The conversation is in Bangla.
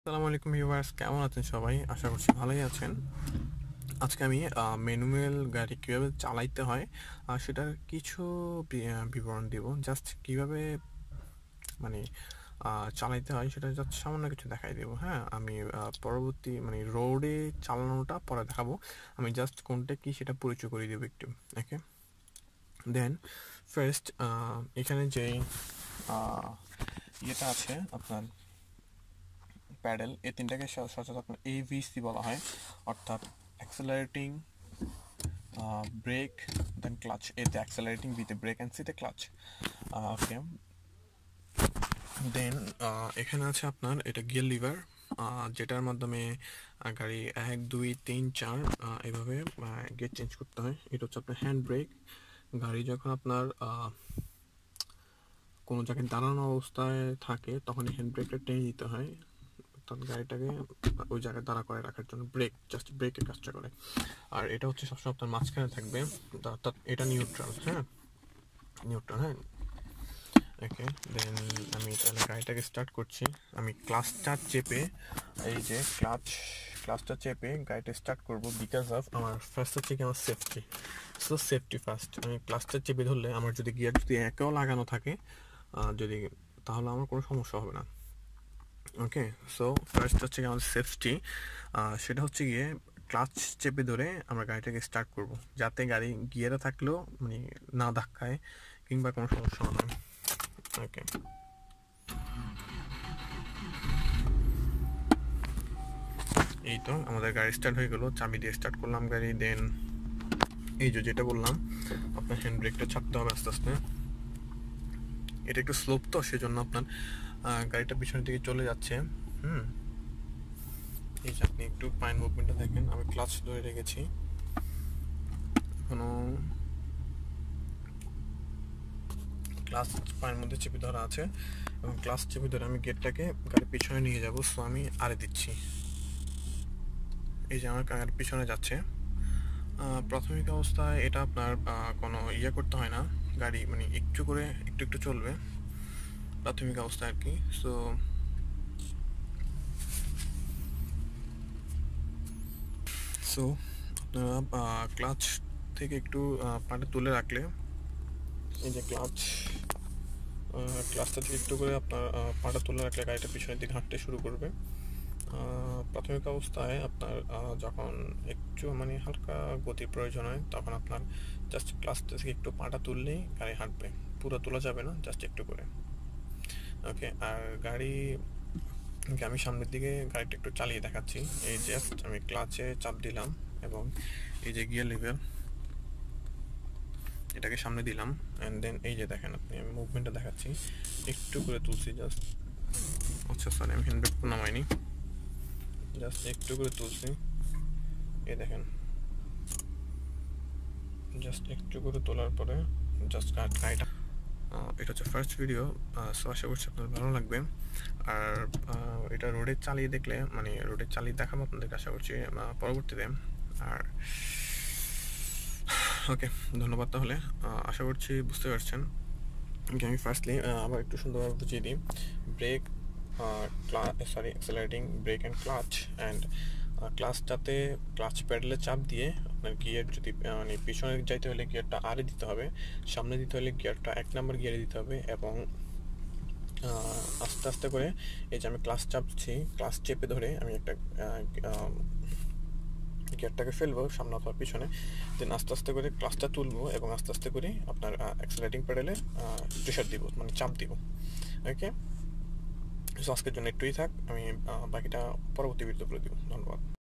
আসসালামু আলাইকুম ভিউয়ার্স, কেমন আছেন সবাই? আশা করছি ভালোই আছেন। আজকে আমি ম্যানুয়াল গাড়ি কীভাবে চালাইতে হয় সেটার কিছু বিবরণ দিব। জাস্ট কীভাবে মানে চালাইতে হয় সেটা জাস্ট সামান্য কিছু দেখাই দেবো। হ্যাঁ, আমি পরবর্তী রোডে চালানোটা পরে দেখাবো। আমি জাস্ট কোনটা কি সেটা পরিচয় করে দেবো একটু। ওকে, দেন ফার্স্ট এখানে যেই ইয়েটা আছে আপনার প্যাডেল, এই তিনটাকে সচরাচর আপনার এভিসি বলা হয়, অর্থাৎ অ্যাক্সেলারেটিং, ব্রেক, দেন ক্লাচ। এতে অ্যাক্সেলারেটিং, বিতে ব্রেক অ্যান্ড সিতে ক্লাচ। ওকে, দেন এখানে আছে আপনার এটা গিয়ার লিভার, যেটার মাধ্যমে গাড়ি 1 2 3 4 এভাবে গিয়ার চেঞ্জ করতে হয়। এটা হচ্ছে আপনার হ্যান্ড ব্রেক। গাড়ি যখন আপনার কোনো জায়গায় দাঁড়ানো অবস্থায় থাকে তখন হ্যান্ড ব্রেকটা টেনে দিতে হয়, অর্থাৎ গাড়িটাকে ওই জায়গায় দাঁড়া করে রাখার জন্য ব্রেক, জাস্ট ব্রেকের কাজটা করে। আর এটা হচ্ছে সবসময় আপনার মাঝখানে থাকবে, অর্থাৎ এটা নিউট্রাল। হ্যাঁ, নিউট্রাল। হ্যাঁ, ওকে, দেন আমি তাহলে গাড়িটাকে স্টার্ট করছি। আমি ক্লাচটা চেপে, এই যে ক্লাচটা চেপে গাড়িটা স্টার্ট করব, বিকজ অফ আমার ফার্স্ট হচ্ছে কি আমার সেফটি। So safety first. আমি ক্লাচটা চেপে ধরলে আমার যদি গিয়ার যদি একেও লাগানো থাকে যদি, তাহলে আমার কোনো সমস্যা হবে না। ওকে, সো ফার্স্ট হচ্ছে কি আমাদের সেফটি, সেটা হচ্ছে গিয়ে ক্লাচ চেপে ধরে আমরা গাড়িটাকে স্টার্ট করব, যাতে গাড়ি গিয়ারে থাকলেও না ধাক্কায় কিংবা কোনো সমস্যা না হয়। ওকে, এই তো আমাদের গাড়ি স্টার্ট হয়ে গেল। চাবি দিয়ে স্টার্ট করলাম গাড়ি। দেন এই যেটা বললাম, আপনার হ্যান্ড ব্রেকটা ছাড়তে হবে আস্তে আস্তে। এটা একটু স্লোপ, তো সেজন্য আপনার গাড়িটা পিছনের দিকে চলে যাচ্ছে। এই যে আপনি একটু পায়ের মুভমেন্টটা দেখেন, আমি ক্লাচ ধরে রেখেছি, এখনো ক্লাচ পায়ের মধ্যে চেপে ধরা আছে, এবং ক্লাচ চেপে ধরে আমি গেটটাকে গাড়ির পিছনে নিয়ে যাব। সো আমি আরে দিচ্ছি, এই যে আমার গাড়ির পিছনে যাচ্ছে। প্রাথমিক অবস্থায় এটা আপনার কোনো করতে হয় না, গাড়ি একটু করে একটু একটু চলবে প্রাথমিক অবস্থায় আর কি। সো আপনারা ক্লাচ থেকে একটু পাটা তুলে রাখলে, এই যে ক্লাচটা থেকে একটু করে আপনার পাটা তুলে রাখলে গাড়িটা পিছনের দিকে হাঁটতে শুরু করবে। প্রাথমিক অবস্থায় আপনার যখন একটু হালকা গতির প্রয়োজন হয়, তখন আপনার জাস্ট ক্লাচটা থেকে একটু পাটা তুললেই গাড়ি হাঁটবে। পুরো তোলা যাবে না, জাস্ট একটু করে। ওকে, আর আমি সামনের দিকে গাড়িটা একটু চালিয়ে দেখাচ্ছি। এই জাস্ট আমি ক্লাচে চাপ দিলাম এবং এই যে গিয়ার লিভার, এটাকে সামনে দিলাম, অ্যান্ড দেন এই যে দেখেন আপনি, আমি মুভমেন্টটা দেখাচ্ছি, একটু করে তুলছি জাস্ট। আচ্ছা সরি, আমি হ্যান্ড ব্রেক নামাইনি, জাস্ট একটু করে তুলছি। এই দেখেন, জাস্ট একটু করে তোলার পরে জাস্ট গাড়িটা, এটা হচ্ছে ফার্স্ট ভিডিও। সো আশা করছি আপনার ভালো লাগবে। আর এটা রোডে চালিয়ে দেখলে, রোডে চালিয়ে দেখাবো আপনাদেরকে, আশা করছি পরবর্তীতে। আর ওকে, ধন্যবাদ। তাহলে আশা করছি বুঝতে পারছেন। আমি ফার্স্টলি আবার একটু সুন্দরভাবে বুঝিয়ে দিই। Brake, accelerating, brake and clutch. And ক্লাচটাতে ক্লাচ প্যাডেলে চাপ দিয়ে আপনার গিয়ার যদি পিছনে যাইতে হলে গিয়ারটা আরে দিতে হবে, সামনে দিতে হলে গিয়ারটা 1 নম্বর গিয়ারে দিতে হবে, এবং আস্তে আস্তে করে এই যে আমি ক্লাচ চাপছি, ক্লাচ চেপে ধরে আমি একটা গিয়ারটাকে ফেলবো সামনে অথবা পিছনে, দেন আস্তে আস্তে করে ক্লাচটা তুলবো এবং আস্তে আস্তে করে আপনার অ্যাক্সেলারেটিং প্যাডেলে প্রেশার দিব, চাপ দিব। ওকে, সো আজকের জন্য একটুই থাক, আমি বাকিটা পরবর্তী ভিডিওতে বলে দিব। ধন্যবাদ।